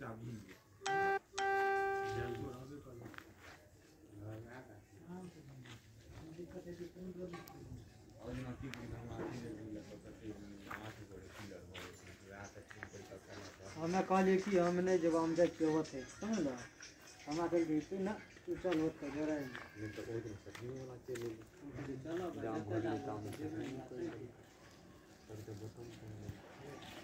हमें कहलिए कि हमने जब हम जाए के होते समझ लो हमारा कल देखते ना तू चल होते जरा नहीं तो कोई दिन सच नहीं होना चाहिए चलो जाम हो काम करके बताऊं